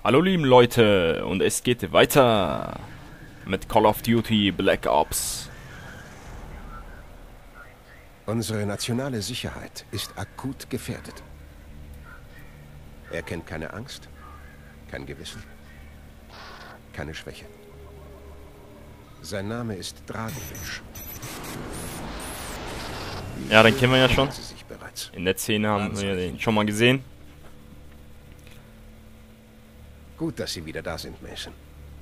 Hallo lieben Leute, und es geht weiter mit Call of Duty Black Ops. Unsere nationale Sicherheit ist akut gefährdet. Er kennt keine Angst, kein Gewissen, keine Schwäche. Sein Name ist Dragovic. Ja, den kennen wir ja schon. Sie sich bereits. In der Szene haben wir den schon mal gesehen. Gut, dass Sie wieder da sind, Mason.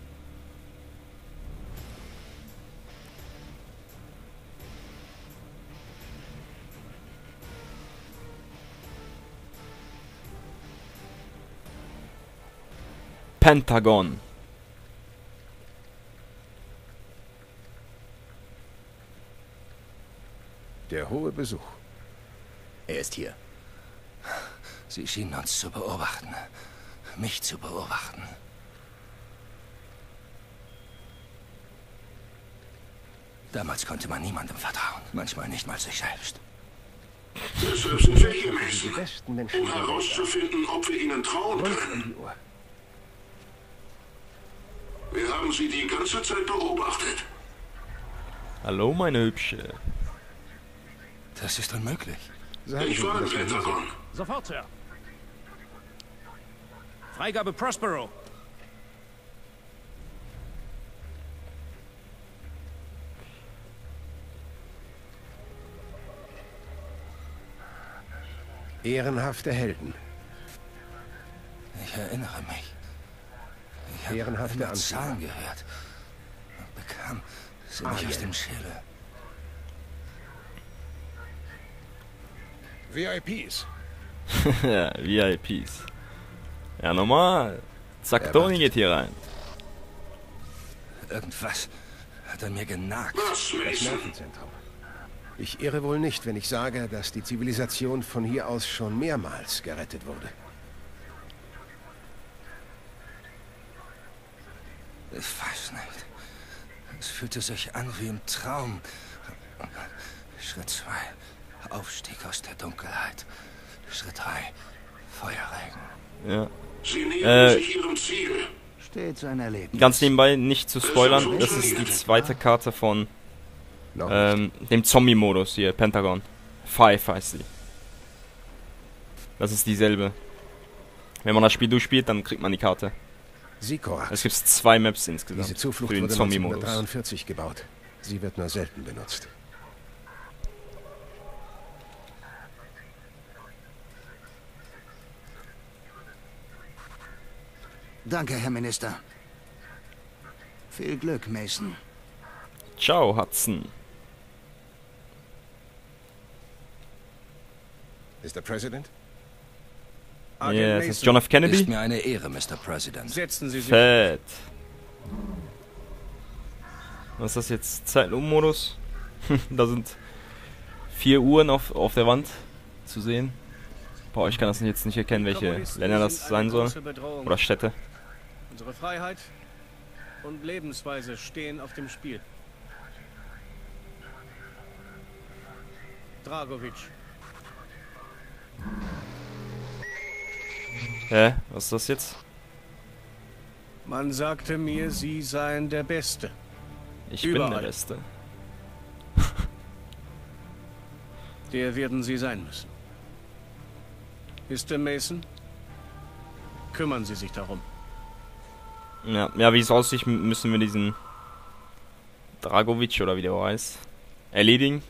Pentagon. Der hohe Besuch. Er ist hier. Sie schienen uns zu beobachten. Mich zu beobachten. Damals konnte man niemandem vertrauen. Manchmal nicht mal sich selbst. Deshalb sind wir hier, Die Mason, besten Menschen um der Welt. herauszufinden, ob wir ihnen trauen Rund können. um die Uhr. Wir haben sie die ganze Zeit beobachtet. Hallo meine Hübsche. Das ist unmöglich. Sagen Sie Ich war ihm, im dass wir hier sind. Pentagon. Sofort, Sir. Freigabe Prospero. Ehrenhafte Helden. Ich erinnere mich. Ich habe Ehrenhafte immer Anführer. Zahlen gehört. Und bekam sie nicht aus dem Schädel. VIPs. Ja, VIPs. Ja, normal. Zack, Er Toni wartet. geht hier rein. Irgendwas hat an mir genagt. Was, Das Mason? Nervenzentrum. Ich irre wohl nicht, wenn ich sage, dass die Zivilisation von hier aus schon mehrmals gerettet wurde. Ich weiß nicht. Es fühlte sich an wie im Traum. Schritt 2. Aufstieg aus der Dunkelheit. Schritt 3. Feuerregen. Ja. Sie nähern Äh, sich ihrem Ziel. Stets ein Erlebnis. Ganz nebenbei, nicht zu spoilern, das ist die zweite Karte von Noch nicht. dem Zombie-Modus hier, Pentagon. 5 heißt sie. Das ist dieselbe. Wenn man das Spiel durchspielt, dann kriegt man die Karte. Sikorak. Es gibt 2 Maps insgesamt Diese Zuflucht für den wurde Zombie-Modus. 1943 gebaut. Sie wird nur selten benutzt. Danke, Herr Minister. Viel Glück, Mason. Ciao, Hudson. Mr. President? Ja, ist das John F. Ist Kennedy? mir eine Ehre, Mr. President. Setzen Sie sich. Fett. Was ist das jetzt? Zeitlupenmodus? Da sind 4 Uhren auf der Wand zu sehen. Boah, ich kann das jetzt nicht erkennen, welche Kommunisten Länder das sind sein eine soll. große Bedrohung. Oder Städte. Unsere Freiheit und Lebensweise stehen auf dem Spiel. Dragovic. Hä? Was ist das jetzt? Man sagte mir, Sie seien der Beste. Ich bin der Überall. Beste. Der werden Sie sein müssen. Mr. Mason? Kümmern Sie sich darum. Ja, wie es aussieht, müssen wir diesen Dragovic oder wie der heißt, erledigen.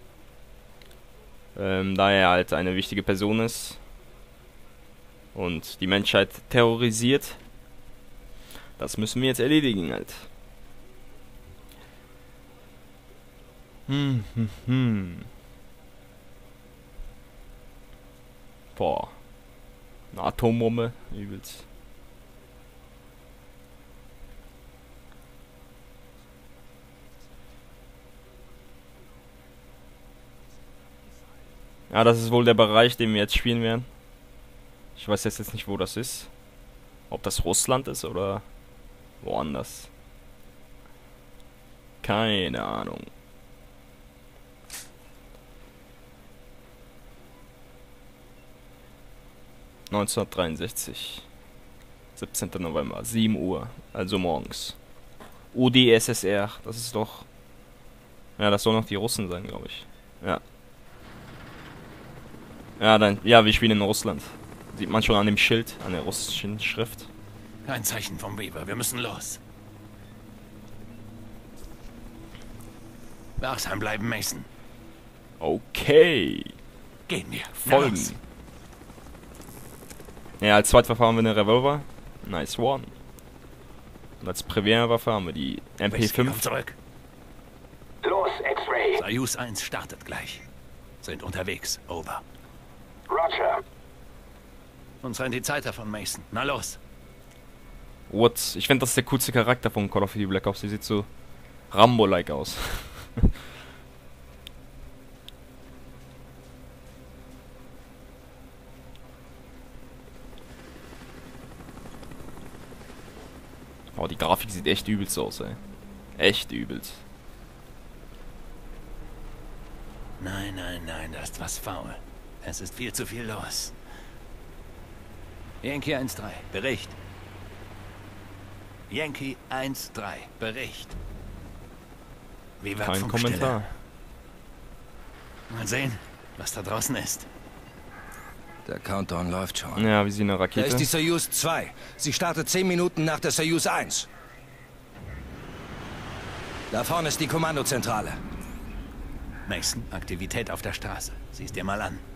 Da er halt eine wichtige Person ist und die Menschheit terrorisiert. Das müssen wir jetzt erledigen halt. Boah. Eine Atombombe, übelst. Ja, das ist wohl der Bereich, den wir jetzt spielen werden. Ich weiß jetzt nicht, wo das ist. Ob das Russland ist oder woanders. Keine Ahnung. 1963. 17. November, 7 Uhr, also morgens. UdSSR, das ist doch... Ja, das soll noch die Russen sein, glaube ich. Ja. Ja, dann, ja, wir spielen in Russland. Sieht man schon an dem Schild, an der russischen Schrift. Ein Zeichen vom Weaver, wir müssen los. Wachsam bleiben, Mason. Okay. Gehen wir. Folgen. Los. Ja, als Zweitwaffe haben wir eine Revolver. Nice one. Und als Primärwaffe haben wir die Whisky, komm MP5. zurück. Los, X-Ray. Soyuz 1 startet gleich. Sind unterwegs. Over. Roger. Uns rennt die Zeit davon, Mason. Na los. What? Ich finde, das ist der coolste Charakter von Call of Duty Black Ops. Die sieht so Rambo-like aus. Oh, die Grafik sieht echt übelst aus, ey. Echt übelst. Nein, nein, nein, da ist was faul. Es ist viel zu viel los. Yankee 1-3, Bericht. Yankee 1-3, Bericht. Wie war Kein Kommentar. Mal sehen, was da draußen ist. Der Countdown läuft schon. Ja, wie sie eine Da Rakete. ist die Soyuz 2. Sie startet 10 Minuten nach der Soyuz 1. Da vorne ist die Kommandozentrale. Mason, Aktivität auf der Straße. Sieh's dir mal an.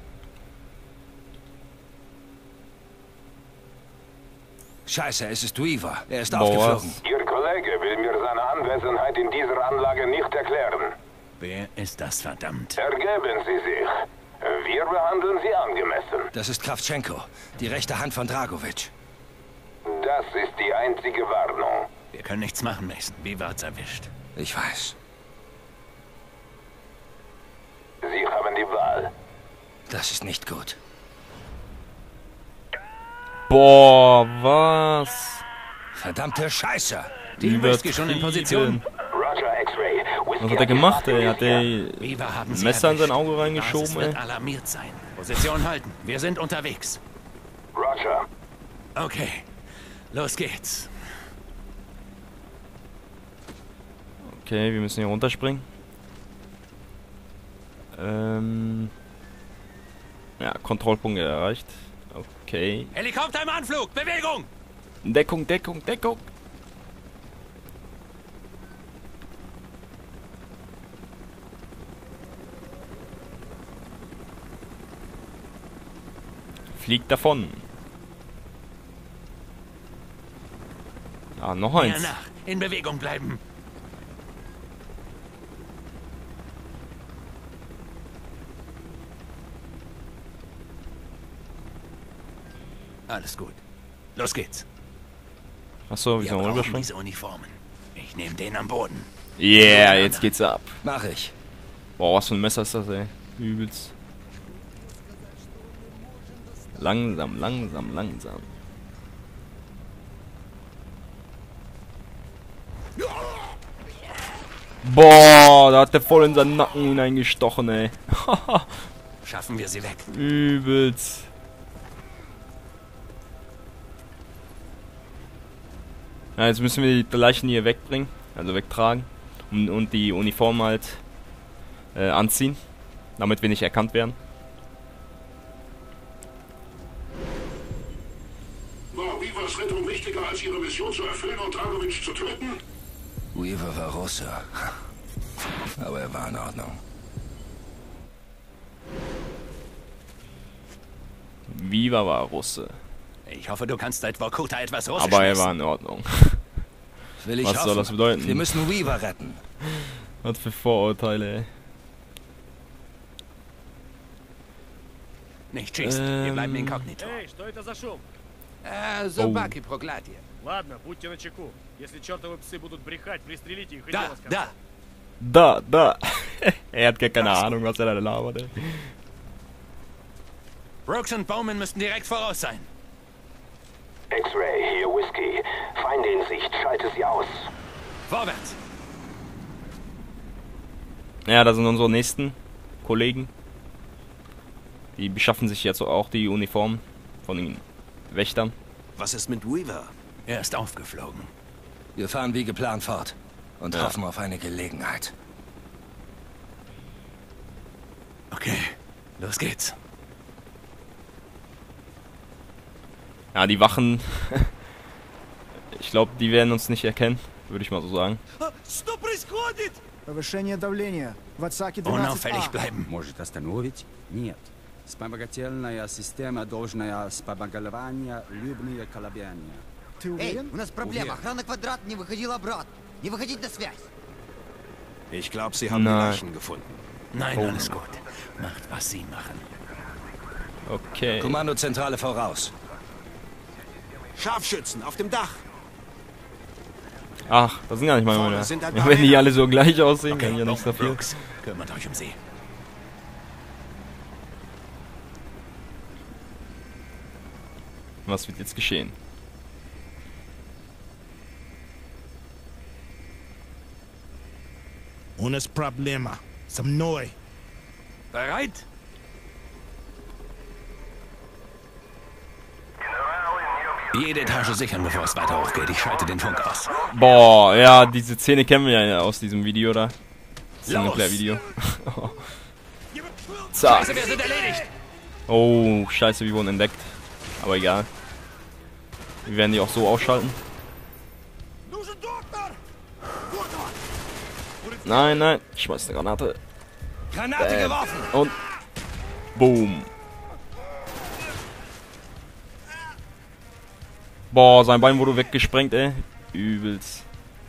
Scheiße, es ist Weaver. Er ist Boah. aufgeflogen. Ihr Kollege will mir seine Anwesenheit in dieser Anlage nicht erklären. Wer ist das, verdammt? Ergeben Sie sich. Wir behandeln Sie angemessen. Das ist Kravtschenko, die rechte Hand von Dragovic. Das ist die einzige Warnung. Wir können nichts machen, Mason. Weaver hat's erwischt. Ich weiß. Sie haben die Wahl. Das ist nicht gut. Boah, was? Verdammte Scheiße. Die Whisky schon in Position. Roger, X-Ray. Was hat er gemacht, ey? Hat der Weaver haben sie Messer in sein erwischt. Auge Basis reingeschoben, wird ey? alarmiert sein. Position halten. Wir sind unterwegs. Roger. Okay. Los geht's. Okay, wir müssen hier runterspringen. Ja, Kontrollpunkt erreicht. Okay. Helikopter im Anflug. Bewegung. Deckung, Deckung, Deckung. Fliegt davon. Ah, noch Mir eins. nach. In Bewegung bleiben. Alles gut. Los geht's. Achso, wir Wir sollen brauchen rüberspringen. diese Uniformen. Ich nehme den am Boden. Yeah, jetzt geht's ab. Mach ich. Boah, was für ein Messer ist das, ey? Übelst. Langsam, langsam, langsam. Boah, da hat der voll in seinen Nacken hineingestochen, ey. Schaffen wir sie weg. Übelst. Ja, jetzt müssen wir die Leichen hier wegbringen, also wegtragen und die Uniform halt anziehen, damit wir nicht erkannt werden. War Weavers Rettung wichtiger als Ihre Mission zu erfüllen und Dragovic zu töten? Weaver war Russe. Aber er war in Ordnung. Viva war Russe, Ich hoffe, du kannst seit Vorkuta etwas Russisch aber er lesen. war in Ordnung. Will ich Was soll hoffen. das bedeuten? Wir müssen Weaver retten. Was für Vorurteile, ey. Nicht schießen. Wir bleiben inkognito. Эй, что это за шум? Собаки проклятие. Ладно, будьте начеку. Если чертовы псы будут брехать, пристрелите их и Da, дело с концом. da. Da. Er hat gar keine Ahnung, was er da labert, ey. Brooks und Bowman müssten direkt voraus sein. X-Ray, hier Whisky. Feinde in Sicht, schalte sie aus. Vorwärts. Ja, da sind unsere nächsten Kollegen. Die beschaffen sich jetzt auch die Uniform von den Wächtern. Was ist mit Weaver? Er ist aufgeflogen. Wir fahren wie geplant fort und hoffen auf eine Gelegenheit. Okay, los geht's. Ja, die Wachen... ich glaube, die werden uns nicht erkennen, würde ich mal so sagen. Повышение давления. В отсаке 12А. Unauffällig bleiben. Может остановить? Нет. Вспомогательная система должна вспомогательная любые колебания. Ты Эй, уверен? у нас проблема. Охрана квадрат не выходила обратно. Не выходить на связь. Ich glaube, sie haben die Nein. Leichen gefunden. Nein, alles gut. Macht, was Sie machen. Okay. Kommandozentrale voraus. Scharfschützen auf dem Dach. Ach, das sind gar nicht mal Vorne meine. sind ein Ja, paar wenn die Männer. alle so gleich aussehen, Okay, kann ich ja nichts dafür. Brooks, kümmert euch um sie. Was wird jetzt geschehen? Unas problema. Some noi. Bereit? Jede Etage sichern, bevor es weiter hochgeht. Ich schalte den Funk aus. Boah, ja, diese Szene kennen wir ja aus diesem Video da. Singleplayer-Video. Zack. Wir sind erledigt. Oh, scheiße, wir wurden entdeckt. Aber egal. Wir werden die auch so ausschalten. Nein, nein. Ich schmeiß eine Granate. Granate geworfen! Und boom. Boah, sein Bein wurde weggesprengt, ey. Übelst.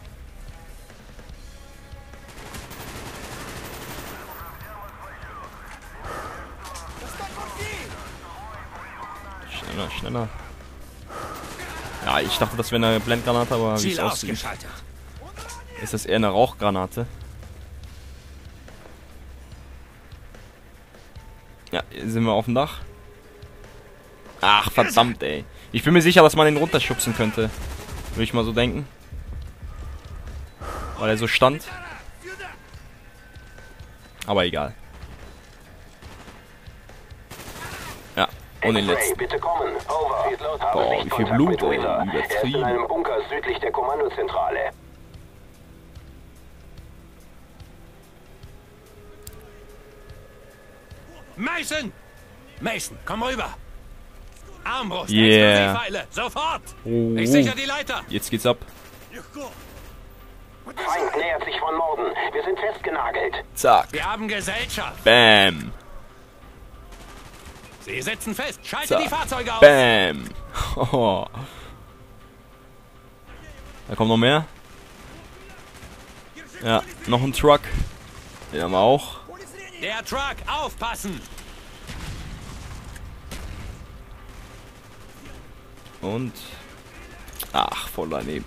Schneller, schneller. Ja, ich dachte, das wäre eine Blendgranate, aber wie es Ziel aussieht, ausgeschaltet. ist das eher eine Rauchgranate. Ja, hier sind wir auf dem Dach. Ach, verdammt, ey. Ich bin mir sicher, dass man den runterschubsen könnte. Würde ich mal so denken. Weil er so stand. Aber egal. Ja, und den letzten. Bitte kommen. Over. Boah, wie viel Blut, ey. Er ist in Übertrieben. einem Bunker südlich der Kommandozentrale. Mason! Mason, komm rüber! Armbrust, Yeah. Explosivpfeile, sofort! Oh, Ich sicher die Leiter! jetzt geht's ab. Feind nähert sich von Norden. Wir sind festgenagelt. Zack. Wir haben Gesellschaft! Bam. Sie sitzen fest! Schalte Zack. die Fahrzeuge auf! Bam. Oh. Da kommt noch mehr. Ja, noch ein Truck. Den haben wir auch. Der Truck, aufpassen! Und... Ach, voll daneben.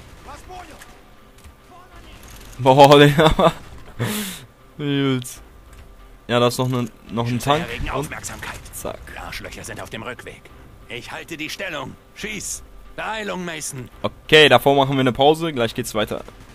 Boah, der war... Übelst. Ja, da ist noch ein Tank. Erregen Und Aufmerksamkeit. zack. Die Arschlöcher sind auf dem Rückweg. Ich halte die Stellung. Schieß! Beeilung, Mason! Okay, davor machen wir eine Pause. Gleich geht's weiter.